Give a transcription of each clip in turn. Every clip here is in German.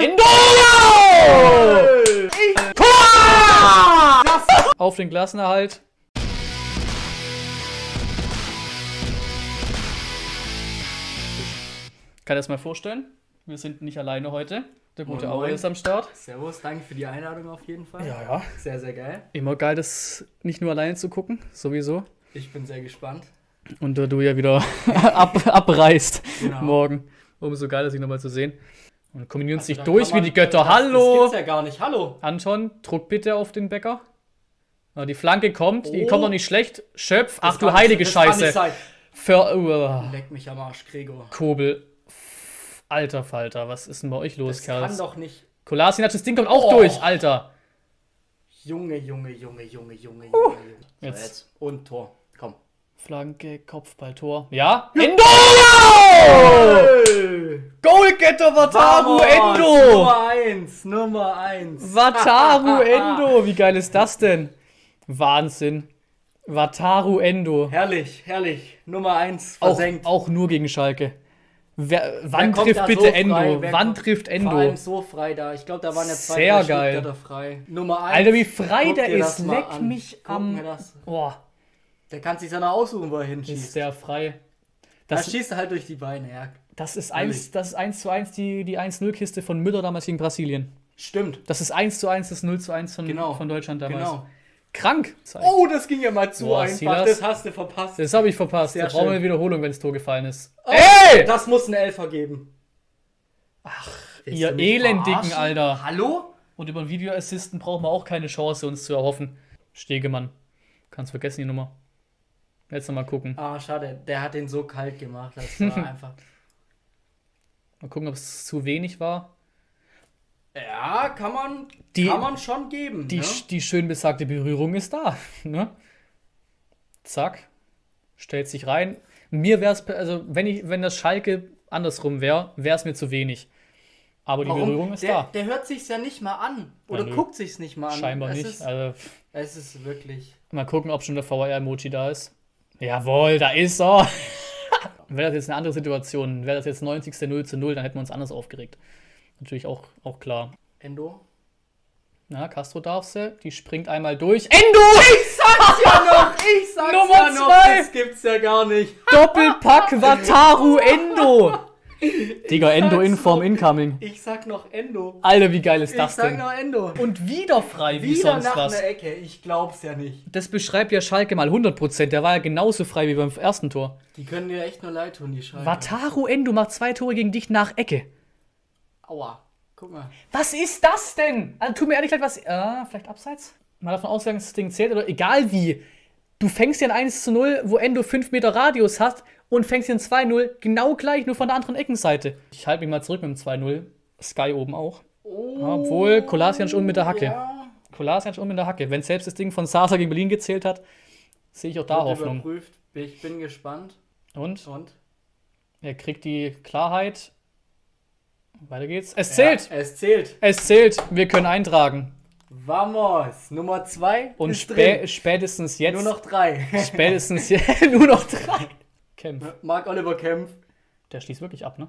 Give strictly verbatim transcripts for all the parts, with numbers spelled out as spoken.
Endo! Tor! Auf den Klassenerhalt. Kann das mal vorstellen? Wir sind nicht alleine heute. Der gute Aue ist am Start. Servus, danke für die Einladung auf jeden Fall. Ja, ja. Sehr, sehr geil. Immer geil, das nicht nur alleine zu gucken, sowieso. Ich bin sehr gespannt. Und da du ja wieder ab, abreist Genau. morgen. Umso geiler, sich nochmal zu sehen. Und kombinieren Also sich da durch kann man- wie die Götter. das, Hallo! Das gibt's ja gar nicht. Hallo! Anton, druck bitte auf den Bäcker. Ja, die Flanke kommt, die Oh. kommt noch nicht schlecht. Schöpf, ach Das du kann heilige nicht- das kann Scheiße. nicht sein. Für, uh, Leck mich am Arsch, Gregor. Kobel. Alter Falter, was ist denn bei euch los, Das kann Kerls? doch nicht... Kolasinac, das Ding kommt auch Oh. durch, Alter. Junge, Junge, Junge, Junge, Junge, Junge, Junge. So, Jetzt. jetzt. Und Tor. Komm. Flanke, Kopfball, Tor. Ja? Endo! Goalgetter Wataru Vamos! Endo! Nummer eins, Nummer eins. Wataru Endo! Wie geil ist das denn? Wahnsinn. Wataru Endo. Herrlich, herrlich. Nummer eins Auch, versenkt. auch nur gegen Schalke. Wer, wann kommt trifft da bitte so frei? Endo? Wer Wann kommt- trifft Vor allem Endo? so frei da. Ich glaube, da waren ja zwei, Sehr drei geil. Stück da frei. Nummer eins. Alter, wie frei Guck der dir das ist. mal Leck an. mich Guck am... mir das. Boah, Der kann sich dann auch aussuchen, wo er ist hinschießt. der frei. Da Das, schießt er halt durch die Beine, ja. das ist Ehrlich. eins, das ist eins zu eins die, die eins null Kiste von Müller damals gegen Brasilien. Stimmt. Das ist eins zu eins das null zu eins von, Genau. von Deutschland damals. Genau. Krank. Oh, das ging ja mal zu Boah, einfach. Silas. Das hast du verpasst. Das habe ich verpasst. Sehr Da brauchen wir schön. eine Wiederholung, wenn das Tor gefallen ist. Oh, Ey! Das muss ein Elfer geben. Willst Ihr du mich Elendigen, verarschen? Alter. Hallo? Und über einen Videoassisten brauchen wir auch keine Chance, uns zu erhoffen. Stegemann. Kannst vergessen die Nummer. Jetzt noch mal gucken. Ah, schade. Der hat den so kalt gemacht. Das war einfach... Mal gucken, ob es zu wenig war. Ja, kann man, Die- kann man schon geben. Die, ne? die schön besagte Berührung ist da. Ne? Zack. Stellt sich rein. Mir wäre es, also wenn ich, wenn das Schalke andersrum wäre, wäre es mir zu wenig. Aber die Warum? Berührung ist der, da. Der hört sich's ja nicht mal an. Oder nö. guckt sich's nicht mal an. Scheinbar es nicht. Ist, Also, es ist wirklich... mal gucken, ob schon der V R-Emoji da ist. Jawohl, da ist er. Wäre das jetzt eine andere Situation, wäre das jetzt neunzigste null zu null, dann hätten wir uns anders aufgeregt. Natürlich auch, auch klar. Endo? Na, Castro darf sie. Die springt einmal durch. Endo! Ich sag's ja noch! Ich sag's Nummer ja noch! zwei. Das gibt's ja gar nicht! Doppelpack Wataru Endo! Digga, Endo sag's in Form noch. incoming. Ich sag noch Endo. Alter, wie geil ist Ich das sag denn? noch Endo. Und wieder frei, wie Wieder sonst nach was. einer Ecke. Ich glaub's ja nicht. Das beschreibt ja Schalke mal hundert Prozent. Der war ja genauso frei wie beim ersten Tor. Die können dir echt nur leid tun, die Schalke. Wataru Endo macht zwei Tore gegen dich nach Ecke. Aua. Guck mal. Was ist das denn? Also tut mir ehrlich leid, was... Ah, vielleicht abseits? Mal davon ausgegangen, dass das Ding zählt oder egal wie. Du fängst ja ein eins zu null, wo Endo fünf Meter Radius hat und fängst hier ein zwei null genau gleich, nur von der anderen Eckenseite. Ich halte mich mal zurück mit dem zwei null. Sky oben auch. Oh, Obwohl, Kolasinac und mit der Hacke. Ja. Kolasinac und mit der Hacke. Wenn selbst das Ding von Sasa gegen Berlin gezählt hat, sehe ich auch da Wird Hoffnung. überprüft. Ich bin gespannt. Und Und? er kriegt die Klarheit. Weiter geht's. Es zählt! Ja, es zählt. Es zählt! Wir können eintragen. Vamos. Nummer zwei Und ist spä drin. spätestens jetzt... Nur noch drei. Spätestens jetzt nur noch drei. Kämpf. Marc Oliver Kempf. Der schließt wirklich ab, ne?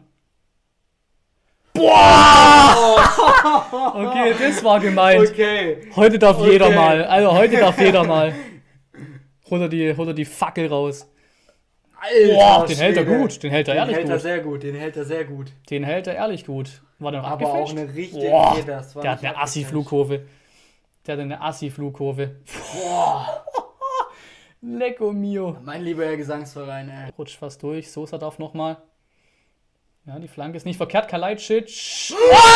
Boah! Okay, das war gemeint. Okay. Heute darf Okay. jeder mal. Also heute darf jeder mal. Holt er die, holt er die Fackel raus. Alter, Boah, den hält er Schwede. gut. Den hält er Den ehrlich hält er gut. sehr gut. Den hält er sehr gut. Den hält er ehrlich gut. War der noch Aber auch abgefälscht? eine richtige... Boah, Nee, das war der hat nicht eine abgefälscht. Assi-Flugkurve. Der hat eine Assi-Flugkurve. Boah. Lecco mio. Mein lieber Herr Gesangsverein, ey. Rutscht fast durch. Sosa darf nochmal. Ja, die Flanke ist nicht verkehrt. Kalajdzic.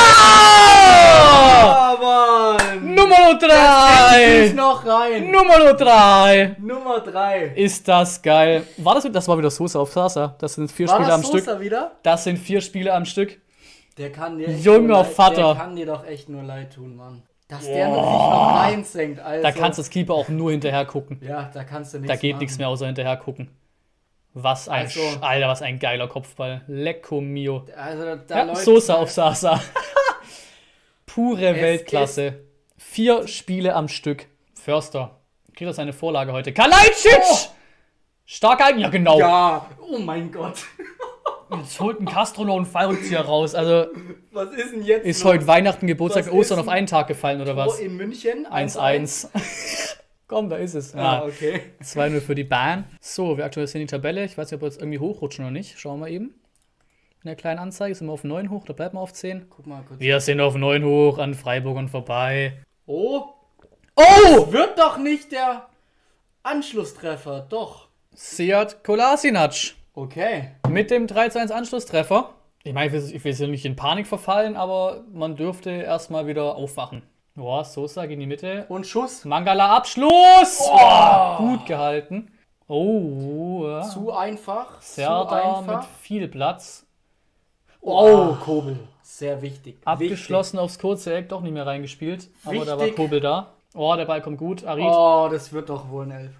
Aber Nummer ist drei! noch rein. Nummer drei! Nummer drei. Ist das geil. War das, das war wieder Sosa auf Sasa. Das sind vier War Spiele das am Stück. Sosa wieder? Das sind vier Spiele am Stück. Der kann dir echt Junger nur leid, Vater. Der kann dir doch echt nur leid tun, Mann. Dass der noch nicht noch reinsenkt, also. Da kannst du das Keeper auch nur hinterher gucken. Ja, da kannst du nichts Da geht machen. nichts mehr außer hinterher gucken. Was ein Also- Sch Alter, was ein geiler Kopfball. Lecco mio. Also da, da Ja, läuft Sosa auf Sasa. Pure Es Weltklasse. Vier Spiele am Stück. Förster. Kriegt er seine Vorlage heute. Kalajdzic! Oh! Stark eigen. Ja, genau. Ja, oh mein Gott. Jetzt holt ein Castro noch einen Fallrückzieher raus. Also Was ist denn jetzt? ist los? heute Weihnachten, Geburtstag, Was Ostern ist auf einen Tag gefallen oder Tor was? in München? eins eins. Komm, da ist es. Ah, Ja. okay. zwei null für die Bahn. So, wir aktualisieren die Tabelle. Ich weiß nicht, ob wir jetzt irgendwie hochrutschen oder nicht. Schauen wir eben. In der kleinen Anzeige sind wir auf neun hoch, da bleiben wir auf zehn. Guck mal kurz. Wir sind auf neun hoch, an Freiburg und vorbei. Oh, Oh! wird doch nicht der Anschlusstreffer, doch. Seat Kolasinac Okay. mit dem drei zu eins Anschlusstreffer. Ich meine, ich will, ich will jetzt nicht in Panik verfallen, aber man dürfte erstmal wieder aufwachen. Boah, Sosa gegen die Mitte. Und Schuss. Mangala Abschluss! Oh, gut gehalten. Oh, ja. Zu einfach. zu Serda mit einfach. viel Platz. Oh, Kobel. Sehr wichtig. Abgeschlossen aufs kurze Eck, doch nicht mehr reingespielt. Aber da war Wichtig. Kobel da. Oh, der Ball kommt gut. Arid. Wichtig. Oh, das wird doch wohl ein Elf.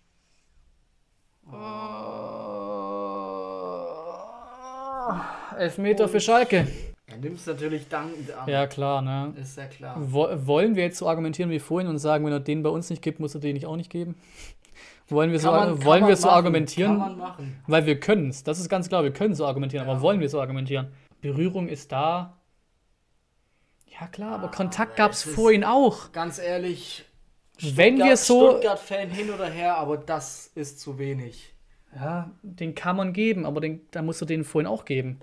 Elfmeter Oh. für Schalke. Er nimmt es natürlich dankend an. Ja, klar, ne? Ist ja klar. Wo wollen wir jetzt so argumentieren wie vorhin und sagen, wenn er den bei uns nicht gibt, muss er den nicht auch nicht geben? Wollen wir so, Kann man- kann wollen man wir so machen. argumentieren? Kann man machen. Weil wir können es. Das ist ganz klar, wir können so argumentieren, Ja. aber wollen wir so argumentieren? Berührung ist da. Ja klar, aber Ah, Kontakt aber gab es es ist- vorhin auch. Ganz ehrlich, Wenn wir so... Stuttgart-Fan hin oder her, aber das ist zu wenig. Ja, den kann man geben, aber den, da musst du den vorhin auch geben.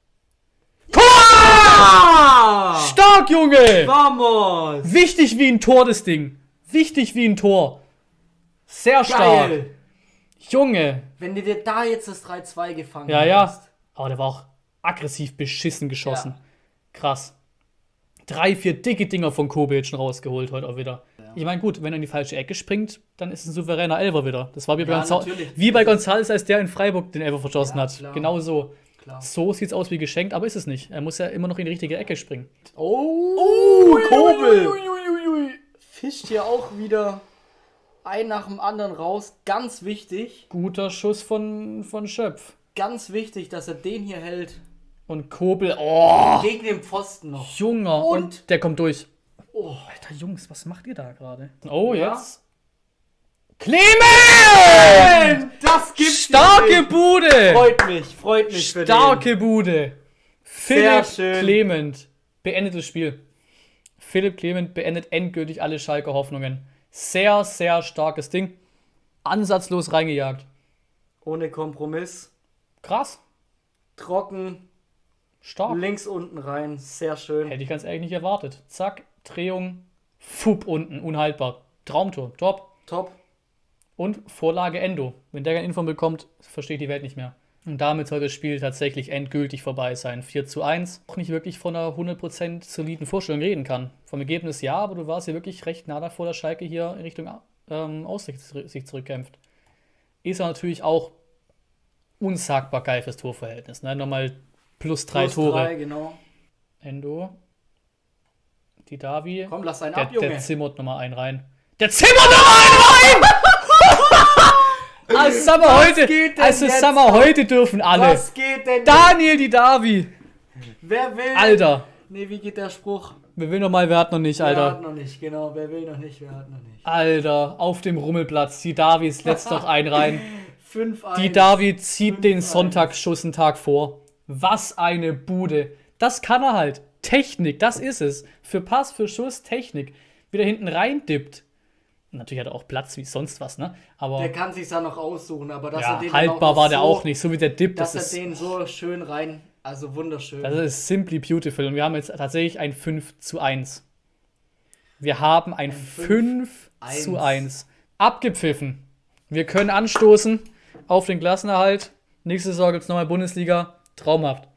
Ah! Stark, Junge! Vamos! Wichtig wie ein Tor, das Ding. Wichtig wie ein Tor. Sehr stark. Geil! Junge. Wenn du dir da jetzt das drei zwei gefangen Ja, ja. hättest. Aber der war auch aggressiv beschissen geschossen. Ja. Krass. Drei, vier dicke Dinger von Kobic schon rausgeholt heute auch wieder. Ich meine, gut, wenn er in die falsche Ecke springt, dann ist es ein souveräner Elfer wieder. Das war wie bei, Ja, Gonza natürlich. wie bei González, als der in Freiburg den Elfer verschossen Ja, hat. klar. Genau so. Klar. So sieht's aus wie geschenkt, aber ist es nicht. Er muss ja immer noch in die richtige Ecke springen. Oh, Kobel! Uiuiui. Fischt hier auch wieder ein nach dem anderen raus. Ganz wichtig, Guter Schuss von, von Schöpf. ganz wichtig, dass er den hier hält. Und Kobel, oh, Gegen den Pfosten noch. Junger. Und- Und der kommt durch. Oh, Alter Jungs, was macht ihr da gerade? Oh, Ja. jetzt. Clement! das gibt's Starke hier nicht. Bude! Freut mich, freut mich für den. Starke Bude! Sehr Philipp schön. Clement beendet das Spiel. Philipp Clement beendet endgültig alle Schalker Hoffnungen. Sehr, sehr starkes Ding. Ansatzlos reingejagt. Ohne Kompromiss. Krass. Trocken, Stark. links unten rein. Sehr schön. Hätte ich ganz ehrlich nicht erwartet. Zack, Drehung, Fupp unten, unhaltbar. Traumtor, top. Top. Und Vorlage Endo. Wenn der keine Info bekommt, versteht die Welt nicht mehr. Und damit soll das Spiel tatsächlich endgültig vorbei sein. vier zu eins. Auch nicht wirklich von einer hundert Prozent soliden Vorstellung reden kann. Vom Ergebnis ja, aber du warst hier wirklich recht nah davor, dass Schalke hier in Richtung ähm, Ausgleich sich zurückkämpft. Ist aber natürlich auch unsagbar geil fürs Torverhältnis. Ne? Nochmal plus drei Plus Tore. drei, genau. Endo. Die Davi. Komm, lass einen Der, ab, Junge. der zimmert nochmal einen rein. Der zimmert nochmal einen rein! Also sagen wir Was heute, geht denn also jetzt sagen wir heute dürfen alle. Was geht denn? Daniel die Davi. Wer will? Alter. Nee, wie geht der Spruch? Wer will noch mal, wer hat noch nicht, Wer hat Alter. noch nicht, genau. Wer will noch nicht, wer hat noch nicht. Alter, auf dem Rummelplatz. Die Davis letzt noch einen rein. fünf eins. Die Davi zieht fünf den eins. Sonntagsschuss einen Tag vor. Was eine Bude. Das kann er halt. Technik, das ist es. Für Pass, für Schuss, Technik. Wieder hinten rein dippt. Natürlich hat er auch Platz wie sonst was, ne? Aber Der kann sich da noch aussuchen, aber dass er ja, den dann haltbar auch war der so, auch nicht. So wie der dippt, Dass das er ist, den so schön rein, also wunderschön. das ist simply beautiful. Und wir haben jetzt tatsächlich ein fünf zu eins. Wir haben ein, fünf zu eins. Abgepfiffen. Wir können anstoßen auf den Klassenerhalt. Nächste Saison gibt es nochmal Bundesliga. Traumhaft.